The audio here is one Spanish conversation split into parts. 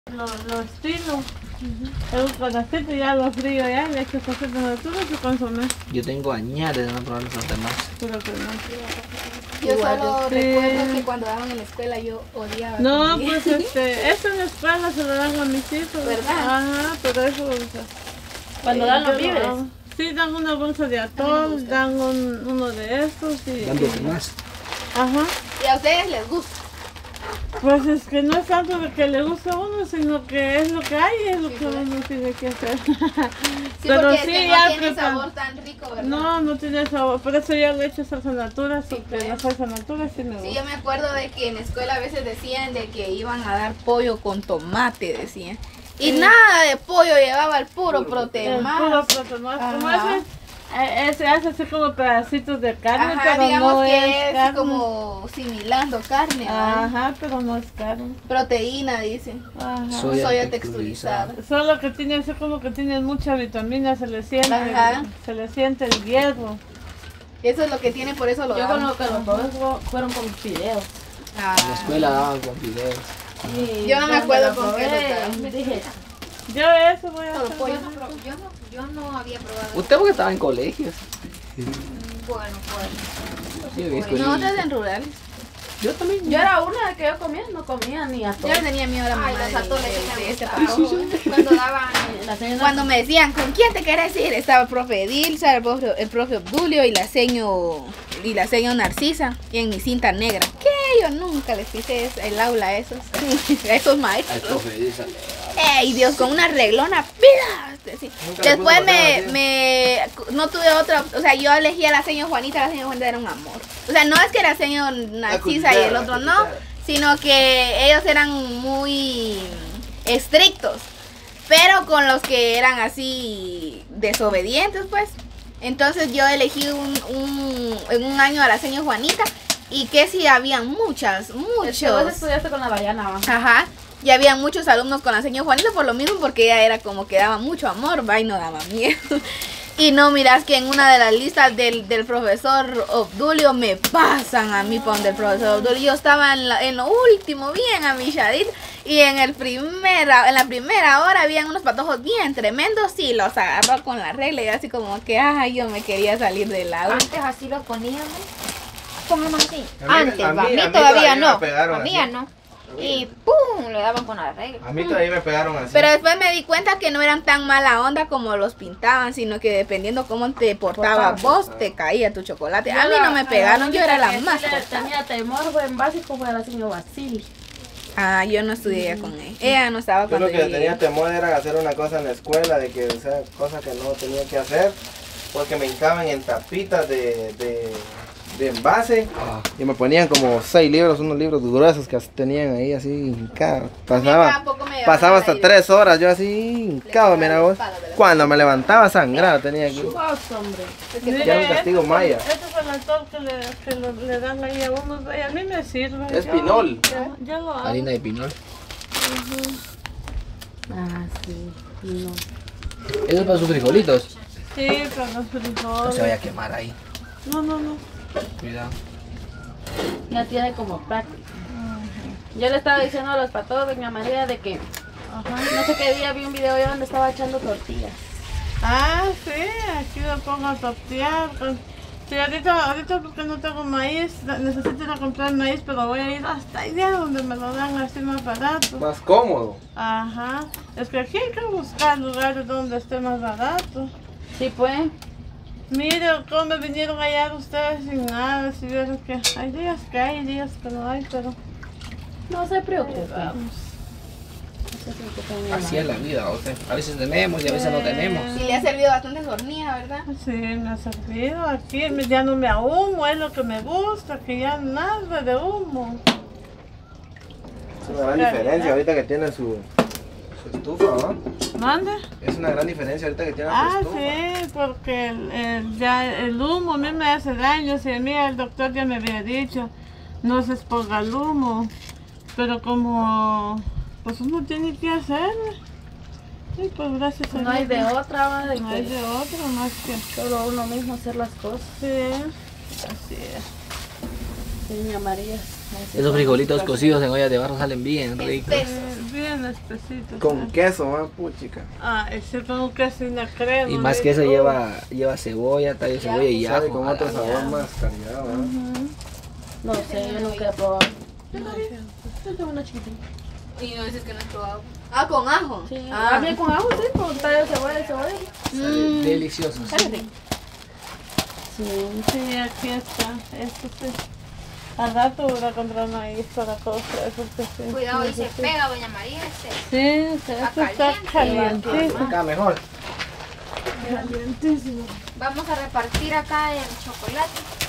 Lo estilo. El canastito ya lo frío ya, le echo café de nosotros y consomé. Yo tengo añares de no probar esos demás. Pero que no. Yo solo recuerdo que cuando daban en la escuela yo odiaba. No, comer. pues eso en la escuela se lo dan a mis hijos. ¿Verdad? Ajá, pero eso, o sea, Cuando dan los yo víveres. Sí, dan una bolsa de atol, dan uno de estos y... Dándote más. Ajá. Y a ustedes les gusta. Pues es que no es tanto de que le gusta a uno, sino que es lo que hay, es lo que uno tiene que hacer. Sí, Pero porque sí, es que ya no tiene prepa- sabor tan rico, ¿verdad? No tiene sabor, por eso yo le echo salsa natura, Sí, porque la salsa natura sí me Sí, gusta. yo me acuerdo de que en la escuela a veces decían de que iban a dar pollo con tomate, decían. Y nada de pollo, llevaba el puro proteína. El puro proteína, como Ajá. ese hace así como pedacitos de carne, Ajá, pero digamos no que es carne. como similando carne, ¿verdad? Ajá, pero no es carne. Proteína, dicen. Ajá. Soya texturizada. Solo que tiene así como que tiene mucha vitamina, se le Ajá. siente el hierro. Eso es lo que tiene, por eso lo Yo con dan. lo que los probé fueron con fideos. Ah. En la escuela daban con videos. Y Yo no me cuando acuerdo lo con qué probé, lo daban. dije, Yo eso voy a Solo hacer. pollo. Yo no había probado. Usted porque estaba en colegios. Bueno, Sí, en escuelita. Nosotros en rurales. Yo también. yo era una de que yo comía, no comía ni a Yo todo. le tenía miedo a la mamá ay, los atoles de que este me papo. cuando daban. La señora Cuando me decían, ¿con quién te querés ir? Estaba el profe Edilza, el profe Obdulio y la seño Narcisa, y en mi cinta negra. ¿Qué? Yo nunca les pisé el aula a esos, a esos Al maestros. profe dice. ¡Ey, Dios! Con una reglona, ¡pida! Sí. Nunca le Después puso pasar no tuve otra, o sea, yo elegí a la señora Juanita era un amor. O sea, no es que la señora Narcisa y el otro no, sino que ellos eran muy estrictos, pero con los que eran así desobedientes, pues. Entonces yo elegí en un año a la señora Juanita y que sí habían muchos. Es que vos estudiaste con la Bayana, ¿va? Ajá. Y había muchos alumnos con la señora Juanita por lo mismo, porque ella era como que daba mucho amor, va, y no daba miedo. Y no, miras que en una de las listas del profesor Obdulio me pasan a mí por donde el profesor Obdulio. Yo estaba en lo último, bien amilladito, y en la primera hora habían unos patojos bien tremendos y los agarró con la regla y así como que, ay, yo me quería salir del agua. Antes así lo poníamos. Pongamos así. A mí- Antes, a va. A mí mí todavía todavía me no. pegaron A mí así. ya no. Y ¡pum! Le daban con la regla. A mí todavía me pegaron así. Pero después me di cuenta que no eran tan mala onda como los pintaban, sino que dependiendo cómo te portabas vos, te caía tu chocolate. A mí no me pegaron, yo era la más portada. Tenía temor, fue en básico, fue la señora Basili. Ah, yo no estudié con ella. Ella no estaba Yo cuando lo que yo tenía llegué. temor era hacer una cosa en la escuela, de que, o sea, cosas que no tenía que hacer, porque me hincaban en tapitas de envase y me ponían como 6 libros, unos libros gruesos que tenían ahí así hincados. Pasaba hasta 3 horas yo así hincado, mira vos. Cuando me levantaba sangrado tenía que... Vos, hombre. Ya era un castigo maya. Este es el atol que le dan ahí a uno, y a mí me sirve. Es yo- pinol. Ya lo hago. Harina de pinol. Ah, sí. No. Eso es para sus frijolitos. Sí, con los frijoles. No se vaya a quemar ahí. No. Cuidado. Ya tiene como práctica. Yo le estaba diciendo a los patos de mi María de que no sé qué día vi un video yo donde estaba echando tortillas. Ah, sí, aquí lo pongo a tortear. Sí, ahorita porque no tengo maíz, necesito ir a comprar maíz, pero voy a ir hasta allá donde me lo dan así más barato. Más cómodo. Ajá, es que aquí hay que buscar lugares donde esté más barato. Sí, pues. Mire cómo me vinieron allá ustedes sin nada, si vieron que hay días que no hay, pero No se preocupe. vamos. No se preocupe, mi Así es mamá. la vida, o sea, a veces tenemos y a veces no tenemos. Y le ha servido bastante hornilla, ¿verdad? Sí, me ha servido aquí, ya no me ahumo, es lo que me gusta, que ya nada de humo. Es una gran diferencia ahorita que tiene su estufa, ¿no? ¿Mande? Es una gran diferencia ahorita que tiene Ah, su estufa. sí, porque el humo a mí me hace daño. Si a mí el doctor ya me había dicho, no se exponga al humo. Pero como, pues uno tiene que hacerlo. Sí, pues gracias a No hay de Dios. otra, va, de No hay que de otro más que. solo uno mismo hacer las cosas. Sí, así es. Sí, mi María. Esos frijolitos cocidos en ollas de barro salen bien ricos. Espesos. bien espesito. Con ¿sabes? queso, puchica. Ah, ese con queso y la crema. Y más de que eso todo. lleva cebolla, tallo de cebolla y Sabe ajo. con a otro la sabor mierda. más calidad, ¿verdad? No sé, yo nunca he probado. Yo tengo una chiquitita. Y no dices que no has probado. Ah, con ajo. Sí, Ah, también con ajo, sí, con tallo de cebolla y cebolla. Sale delicioso. Cállate. Sí, aquí está. Esto sí. Al rato voy a comprar maíz para cocer. Porque sí. Cuidado, y se pega, doña María. Sí, esto está calientísimo. Acá mejor. Calientísimo. Vamos a repartir acá el chocolate.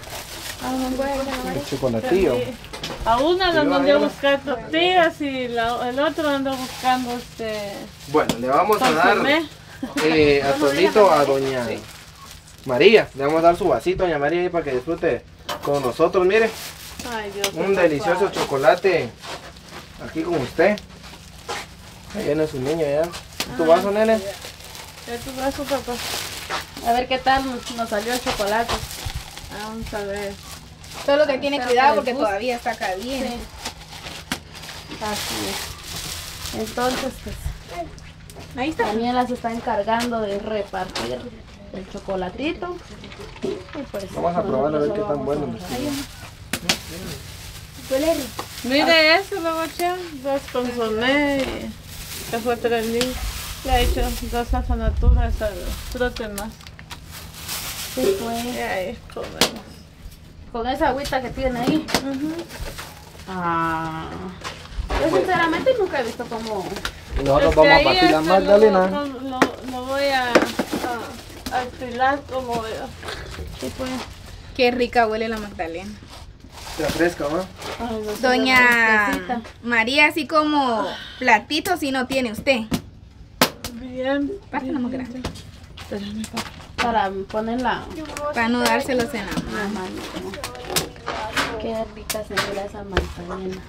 El chocolatillo. A una le Sí, mandé a vaya. buscar tortillas y el otro anda buscando Bueno, le vamos a dar consomé. atolito a doña María. Le vamos a dar su vasito a doña María ahí para que disfrute con nosotros. Mire, Ay, Dios, un qué delicioso papá. chocolate aquí con usted. Ahí viene su niño ya. ¿Tu vaso, nene? ¿Es tu brazo, papá? A ver qué tal nos salió el chocolate. Vamos a ver. Solo que tiene Pero cuidado que porque les guste. todavía está caliente. Así es. Entonces, pues, Ahí está. Daniela se está encargando de repartir el chocolatito. Y pues, Vamos a probarlo a ver qué tan nosotros bueno. vamos a- Huele rico. Mire eso, le voy a echar 2 consomé y café 3000. Le he hecho 2 afanaturas al trote más. Sí, pues, Y ahí comemos. con esa agüita que tiene ahí. Ah. Yo sinceramente nunca he visto como... Y nosotros Es que vamos a ahí partir la este magdalena. Lo voy a estilar como yo. Sí, pues. Qué rica huele la magdalena. Está fresca, ¿no? Ay, no sé, Doña fresquecita. María, así como platitos si no tiene usted. Bien. Pásala más grande. Espérame, papá. Para ponerla Para no dárselos en la en la mano. mano. Qué rica se mira esa magdalena.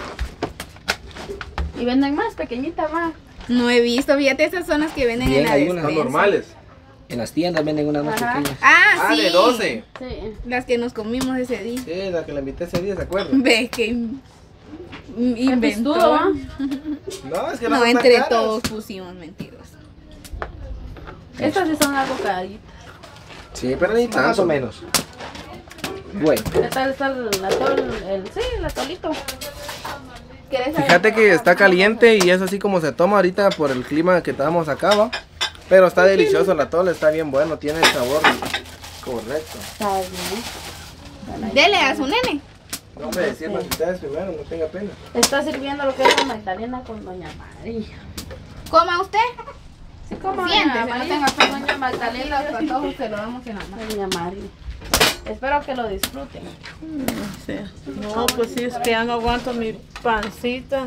Y venden más, pequeñita más. No he visto, fíjate esas zonas que venden Bien, en la hay unas Son despensa. normales. En las tiendas venden unas más Ajá. pequeñas. Ah, sí. De 12. Sí. Las que nos comimos ese día. Sí, la que le invité ese día, ¿se acuerdan? Ve que Qué inventó. pistudo, ¿ah? No, es que No, las están entre caras. todos pusimos mentiras. Estas sí son algo caritas. Sí, pero ni Más o tanto. menos. Bueno, ¿Qué tal está el atol? Sí, el atolito. ¿Quieres saber? Fíjate que está caliente y es así como se toma ahorita por el clima que estamos acá, ¿va? Pero está delicioso el atole, está bien bueno, tiene el sabor correcto. Está bien. Dele a su nene. No, hombre, sirvan ustedes primero, no tenga pena. Está sirviendo lo que es la magdalena con doña María. Coma usted. Sí, como Siéntese, doña no María. tenga pena. Doña Magdalena, los patojos se lo damos en la mano. Doña María. Espero que lo disfruten. Sí. No, pues sí, es que ya no aguanto mi pancita.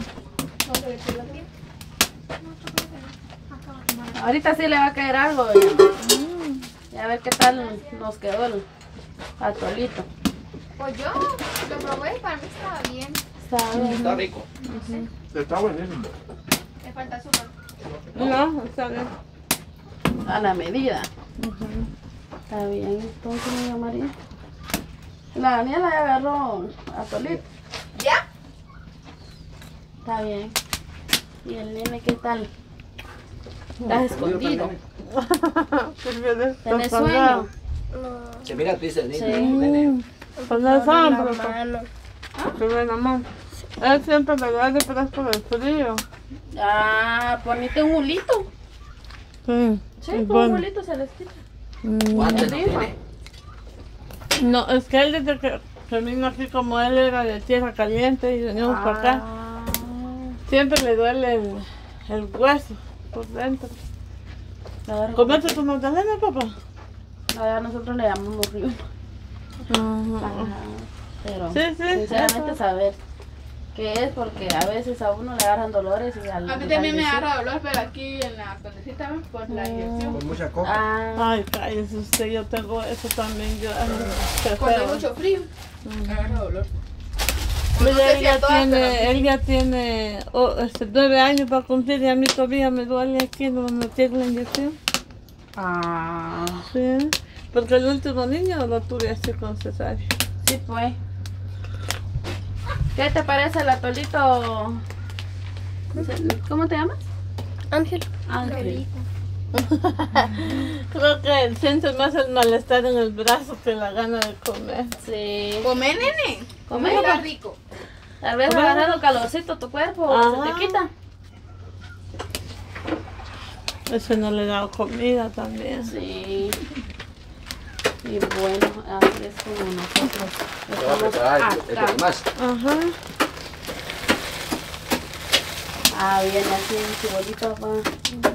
Ahorita sí le va a caer algo, doña María. Y a ver qué tal nos quedó el atolito. Pues yo lo probé, para mí estaba bien. Está bien. está rico. Está buenísimo. Le falta azúcar. No, está bien. A la medida. Está bien, entonces, doña María. La Daniela ya agarró atolito. ¿Ya? Está bien. ¿Y el nene qué tal? ¿Estás escondido? ¿Tenés sueño? Se mira triste el niño. Sí. Nene. Pues no saben, pero la mano. Él siempre me da detrás por el frío. Ah, ponete un hulito. Sí. Sí, con un Bueno. hulito se les quita. ¿Cuántos no Encima. tiene? No, es que él desde que vino aquí, como él era de tierra caliente y venimos para acá, Ah, siempre le duele el hueso por dentro. a ver, ¿Comete tu magdalena, papá? a ver, nosotros le llamamos río. Ajá, pero Sí, sí, sinceramente eso. saber qué es, porque a veces a uno le agarran dolores y A mí también me agarra dolor, pero aquí en la condecita por la inyección. Con mucha coca. Ah, Ay, cállese usted, yo tengo eso también. Yo, qué Cuando hay feo. mucho frío, me agarra dolor. Mira, No sé él si a ya todas, tiene, él ya tiene 9 años para cumplir y a mí todavía me duele aquí, no me metí la inyección. ah, Sí, porque el último niño lo tuve así con cesárea. sí pues. ¿Qué te parece el atolito, ¿Cómo te llamas? Ángel. Ángel. Creo que siento más el malestar en el brazo que la gana de comer. Sí. Come, nene. Come, Está papá. rico. Tal vez agarrando calorcito tu cuerpo, Ajá. se te quita. Eso no le he dado comida también. Sí. Y bueno, así es como nosotros Te voy a preparar el acá. más. Ajá. Ah, viene así en su bolito, papá.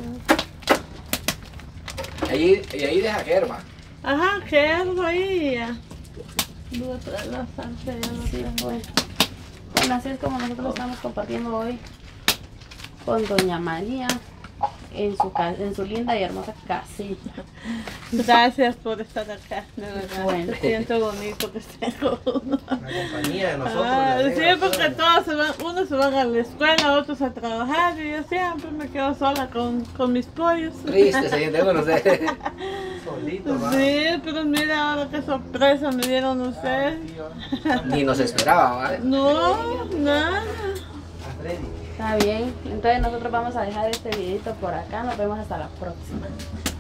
Y ahí deja que herma. Ajá, que algo ahí ya. Voy a traer la salsa, ya no Sí, tengo. pues. Bueno, así es como nosotros estamos compartiendo hoy con Doña María en su linda y hermosa casita. Gracias por estar acá, de verdad. Bueno. Me siento bonito que esté con uno. La compañía de nosotros. Ah, le sí, alegra porque todo. todos se van, unos se van a la escuela, otros a trabajar y yo siempre me quedo sola con mis pollos. Triste se siente uno. Solito, va. Sí, pero mira ahora qué sorpresa me dieron ustedes. Ni nos esperaba, ¿vale? No, nada. A Freddy. Está bien, entonces nosotros vamos a dejar este videito por acá. Nos vemos hasta la próxima.